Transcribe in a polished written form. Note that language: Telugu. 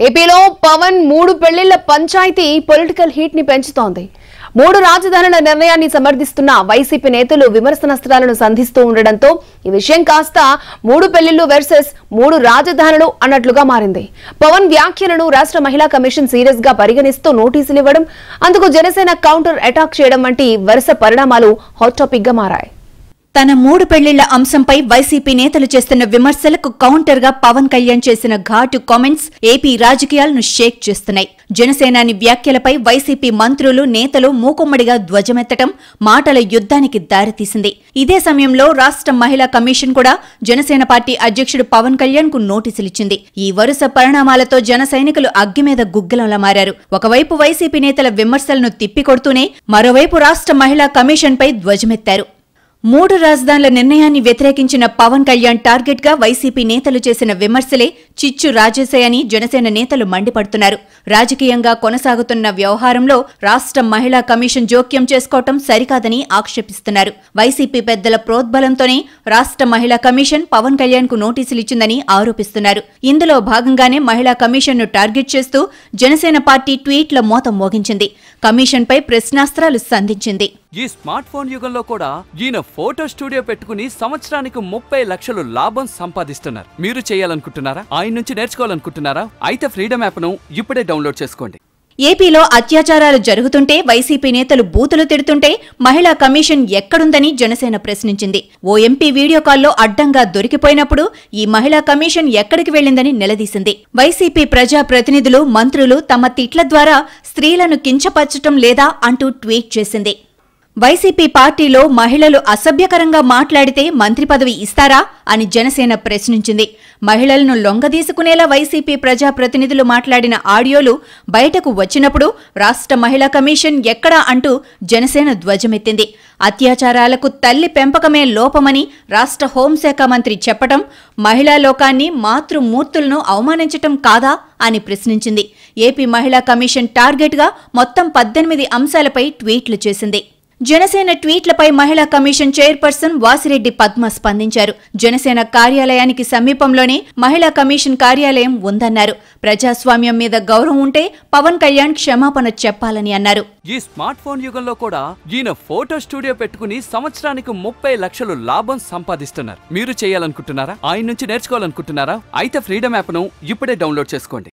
ఏపీలో పవన్ మూడు పెళ్లిళ్ల పంచాయతీ పొలిటికల్ హీట్ ని పెంచుతోంది. మూడు రాజధానుల నిర్ణయాన్ని సమర్థిస్తున్న వైసీపీ నేతలు విమర్శనాస్త్రాలను సంధిస్తూ ఉండడంతో ఈ విషయం కాస్త మూడు పెళ్లిళ్లు వర్సెస్ మూడు రాజధానులు అన్నట్లుగా మారింది. పవన్ వ్యాఖ్యలను రాష్ట్ర మహిళా కమిషన్ సీరియస్ గా పరిగణిస్తూ నోటీసులు ఇవ్వడం, అందుకు జనసేన కౌంటర్ అటాక్ చేయడం వంటి వరుస పరిణామాలు హాట్ టాపిక్ గా మారాయి. తన మూడు పెళ్లిళ్ల అంశంపై వైసీపీ నేతలు చేస్తున్న విమర్శలకు కౌంటర్ గా పవన్ కళ్యాణ్ చేసిన ఘాటు కామెంట్స్ ఏపీ రాజకీయాలను షేక్ చేస్తున్నాయి. జనసేనాని వ్యాఖ్యలపై వైసీపీ మంత్రులు, నేతలు మూకుమ్మడిగా ధ్వజమెత్తడం మాటల యుద్ధానికి దారితీసింది. ఇదే సమయంలో రాష్ట్ర మహిళా కమిషన్ కూడా జనసేన పార్టీ అధ్యక్షుడు పవన్ కళ్యాణ్ కు నోటీసులిచ్చింది. ఈ వరుస పరిణామాలతో జన సైనికులు అగ్గిమీద గుగ్గిలంలా మారారు. ఒకవైపు వైసీపీ నేతల విమర్శలను తిప్పికొడుతూనే మరోవైపు రాష్ట్ర మహిళా కమిషన్ పై ధ్వజమెత్తారు. మూడు రాజధానుల నిర్ణయాన్ని వ్యతిరేకించిన పవన్ కళ్యాణ్ టార్గెట్ గా వైసీపీ నేతలు చేసిన విమర్శలే చిచ్చు రాజేశాయని జనసేన నేతలు మండిపడుతున్నారు. రాజకీయంగా కొనసాగుతున్న వ్యవహారంలో రాష్ట్ర మహిళా కమిషన్ జోక్యం చేసుకోవటం సరికాదని ఆక్షేపిస్తున్నారు. వైసీపీ పెద్దల ప్రోద్బలంతోనే రాష్ట్ర మహిళా కమిషన్ పవన్ కళ్యాణ్ కు నోటీసులిచ్చిందని ఆరోపిస్తున్నారు. ఇందులో భాగంగానే మహిళా కమిషన్ ను టార్గెట్ చేస్తూ జనసేన పార్టీ ట్వీట్ల మోత మోగించింది. కమిషన్ పై ప్రశ్నాస్త్రాలు సంధించింది. ఈ స్మార్ట్ ఫోన్ యుగంలో కూడా ఈయన ఫోటో స్టూడియో పెట్టుకుని సంవత్సరానికి 30 లక్షలు లాభం సంపాదిస్తున్నారు. మీరు చేయాలనుకుంటున్నారా? ఆయన నుంచి నేర్చుకోవాలనుకుంటున్నారా? అయితే ఫ్రీడమ్ యాప్ ను ఇప్పుడే డౌన్లోడ్ చేసుకోండి. ఏపీలో అత్యాచారాలు జరుగుతుంటే, వైసీపీ నేతలు బూతులు తిడుతుంటే మహిళా కమిషన్ ఎక్కడుందని జనసేన ప్రశ్నించింది. ఓ ఎంపీ వీడియో కాల్లో అడ్డంగా దొరికిపోయినప్పుడు ఈ మహిళా కమిషన్ ఎక్కడికి వెళ్లిందని నిలదీసింది. వైసీపీ ప్రజా ప్రతినిధులు, మంత్రులు తమ తిట్ల ద్వారా స్త్రీలను కించపరచటం లేదా అంటూ ట్వీట్ చేసింది. వైసీపీ పార్టీలో మహిళలు అసభ్యకరంగా మాట్లాడితే మంత్రి పదవి ఇస్తారా అని జనసేన ప్రశ్నించింది. మహిళలను లొంగదీసుకునేలా వైసీపీ ప్రజాప్రతినిధులు మాట్లాడిన ఆడియోలు బయటకు వచ్చినప్పుడు రాష్ట్ర మహిళా కమిషన్ ఎక్కడా అంటూ జనసేన ధ్వజమెత్తింది. అత్యాచారాలకు తల్లి పెంపకమే లోపమని రాష్ట్ర హోంశాఖ మంత్రి చెప్పటం మహిళా లోకాన్ని, మాతృమూర్తులను అవమానించటం కాదా అని ప్రశ్నించింది. ఏపీ మహిళా కమిషన్ టార్గెట్ గా మొత్తం 18 అంశాలపై ట్వీట్లు చేసింది. జనసేన ట్వీట్లపై మహిళా కమిషన్ చైర్పర్సన్ వాసిరెడ్డి పద్మ స్పందించారు. జనసేన కార్యాలయానికి సమీపంలోనే మహిళా కమిషన్ కార్యాలయం ఉందన్నారు. ప్రజాస్వామ్యం మీద గౌరవం ఉంటే పవన్ కళ్యాణ్ క్షమాపణ చెప్పాలని అన్నారు. ఈ స్మార్ట్ ఫోన్ యుగంలో కూడా ఈయన ఫోటో స్టూడియో పెట్టుకుని సంవత్సరానికి 30 లక్షలు లాభం సంపాదిస్తున్నారు. మీరు చేయాలనుకుంటున్నారా? ఆయన నుంచి నేర్చుకోవాలనుకుంటున్నారా? అయితే ఫ్రీడమ్ యాప్ ను ఇప్పుడే డౌన్లోడ్ చేసుకోండి.